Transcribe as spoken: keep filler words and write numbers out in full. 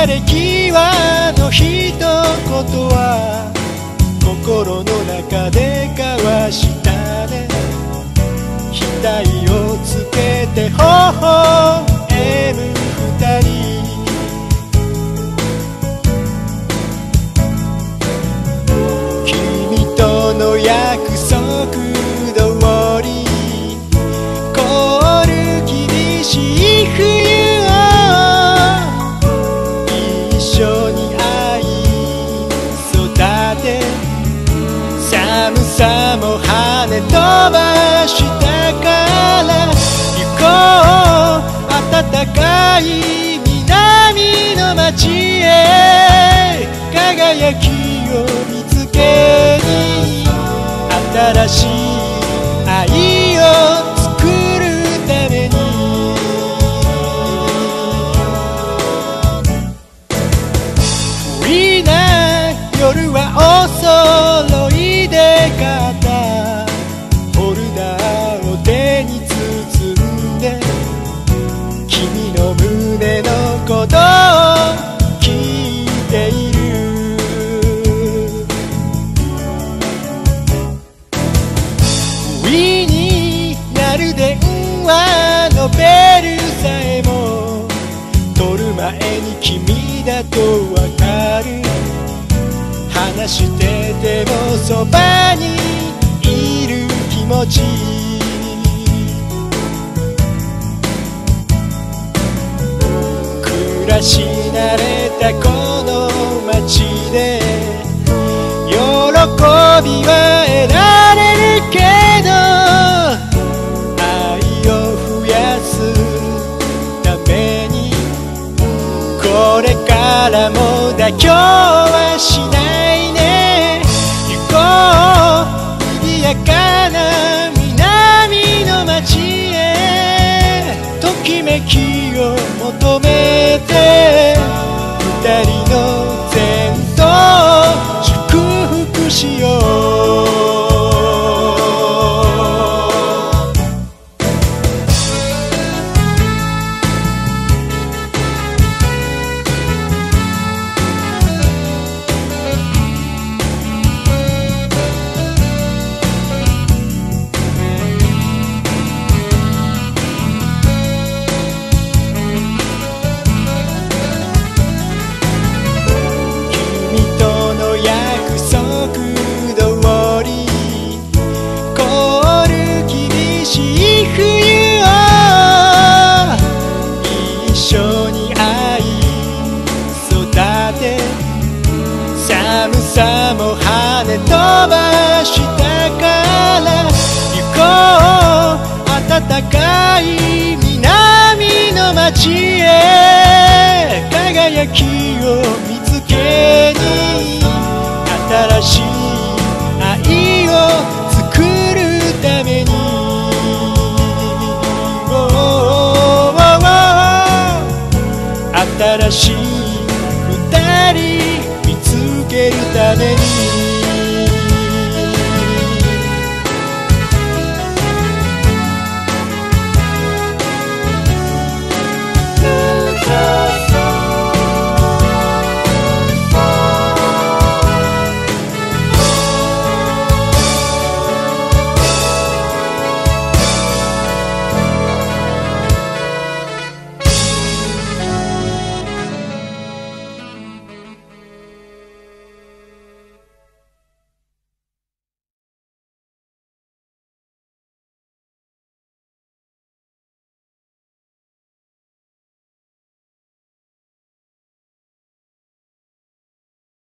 れ際の一言は心の中で交わしたね。額をつけて微笑む二人、君との約束通り凍る厳しい冬を一緒に愛育て、寒さも跳ね飛ばしたから行こう暖かい南の街へ、輝きを見つけに新しい愛を作るために。不意な夜はお揃いで買ったホルダーを手に包んで、君の胸の鼓動を聞いている。不意になる電話のベルさえも取る前に君だとわかる。話しててもそばにいる気持ち、暮らし慣れたこの街で喜びは得られるけど、愛を増やすためにこれからも妥協はしないね。行こう賑やかな南の街へ、ときめきを求めて二人の前途を祝福しよう。寒さも跳ね飛ばしたから行こう暖かい南の街へ、輝きを見つけに新しい愛を作るために。新しい二人見つけるために